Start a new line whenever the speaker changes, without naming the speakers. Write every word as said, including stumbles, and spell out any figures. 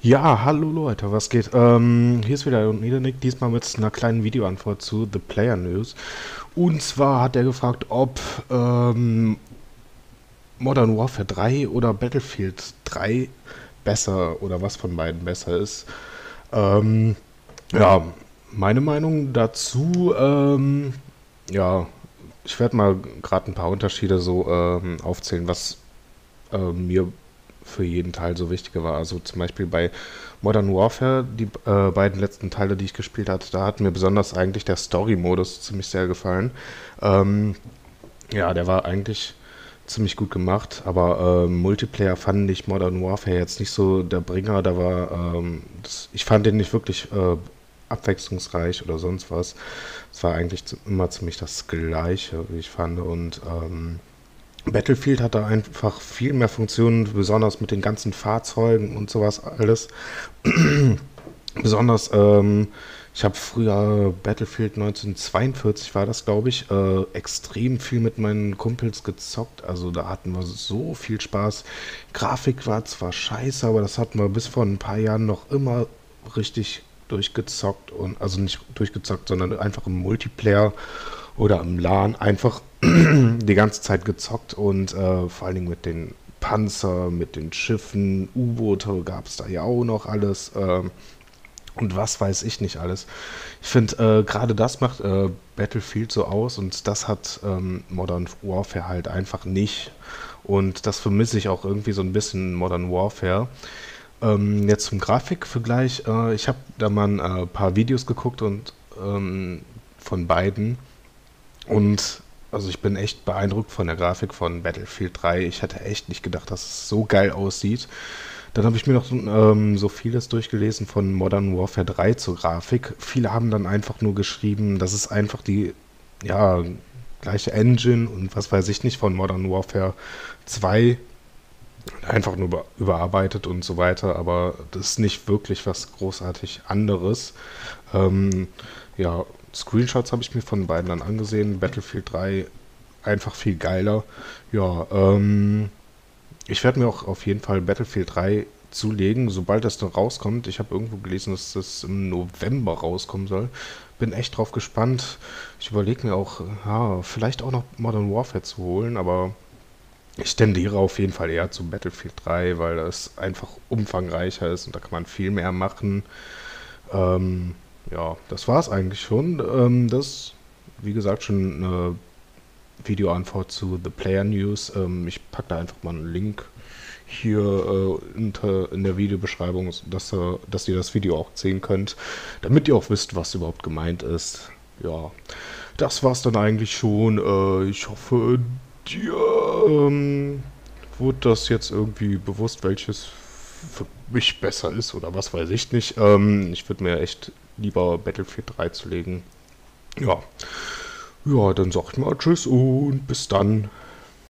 Ja, hallo Leute, was geht? Ähm, hier ist wieder Niedernick, diesmal mit einer kleinen Videoantwort zu The Player News. Und zwar hat er gefragt, ob ähm, Modern Warfare drei oder Battlefield drei besser oder was von beiden besser ist. Ähm, ja, meine Meinung dazu, ähm, ja, ich werde mal gerade ein paar Unterschiede so ähm, aufzählen, was äh, mir für jeden Teil so wichtiger war. Also zum Beispiel bei Modern Warfare, die äh, beiden letzten Teile, die ich gespielt hatte, da hat mir besonders eigentlich der Story-Modus ziemlich sehr gefallen. Ähm, ja, der war eigentlich ziemlich gut gemacht, aber ähm, Multiplayer fand ich Modern Warfare jetzt nicht so der Bringer. Da war, ähm, das, ich fand den nicht wirklich äh, abwechslungsreich oder sonst was. Es war eigentlich z- immer ziemlich das Gleiche, wie ich fand. Und ähm, Battlefield hatte einfach viel mehr Funktionen, besonders mit den ganzen Fahrzeugen und sowas alles. Besonders, ähm, ich habe früher Battlefield neunzehnhundertzweiundvierzig war das, glaube ich, äh, extrem viel mit meinen Kumpels gezockt. Also da hatten wir so viel Spaß. Grafik war zwar scheiße, aber das hatten wir bis vor ein paar Jahren noch immer richtig durchgezockt und also nicht durchgezockt, sondern einfach im Multiplayer oder im LAN einfach die ganze Zeit gezockt und äh, vor allen Dingen mit den Panzer, mit den Schiffen, U-Boote gab es da ja auch noch alles. ähm, und was weiß ich nicht alles. Ich finde, äh, gerade das macht äh, Battlefield so aus und das hat ähm, Modern Warfare halt einfach nicht. Und das vermisse ich auch irgendwie so ein bisschen in Modern Warfare. Ähm, jetzt zum Grafikvergleich. Äh, ich habe da mal ein äh, paar Videos geguckt und ähm, von beiden. Und also ich bin echt beeindruckt von der Grafik von Battlefield drei. Ich hätte echt nicht gedacht, dass es so geil aussieht. Dann habe ich mir noch so, ähm, so vieles durchgelesen von Modern Warfare drei zur Grafik. Viele haben dann einfach nur geschrieben, das ist einfach die, ja, gleiche Engine und was weiß ich nicht von Modern Warfare zwei, einfach nur über- überarbeitet und so weiter, aber das ist nicht wirklich was großartig anderes. Ähm, ja, Screenshots habe ich mir von beiden dann angesehen. Battlefield drei einfach viel geiler. Ja, ähm, ich werde mir auch auf jeden Fall Battlefield drei zulegen, sobald das dann rauskommt. Ich habe irgendwo gelesen, dass das im November rauskommen soll. Bin echt drauf gespannt. Ich überlege mir auch, ja, vielleicht auch noch Modern Warfare zu holen, aber ich tendiere auf jeden Fall eher zu Battlefield drei, weil das einfach umfangreicher ist und da kann man viel mehr machen. Ähm, ja, das war es eigentlich schon. Ähm, das, wie gesagt, schon eine Videoantwort zu The Player News. Ähm, ich packe da einfach mal einen Link hier äh, unter, in der Videobeschreibung, dass, äh, dass ihr das Video auch sehen könnt, damit ihr auch wisst, was überhaupt gemeint ist. Ja, das war's dann eigentlich schon. Äh, ich hoffe, dir ähm, wurde das jetzt irgendwie bewusst, welches für mich besser ist oder was weiß ich nicht. Ähm, ich würde mir echt lieber Battlefield drei zulegen. Ja, ja, dann sag ich mal Tschüss und bis dann.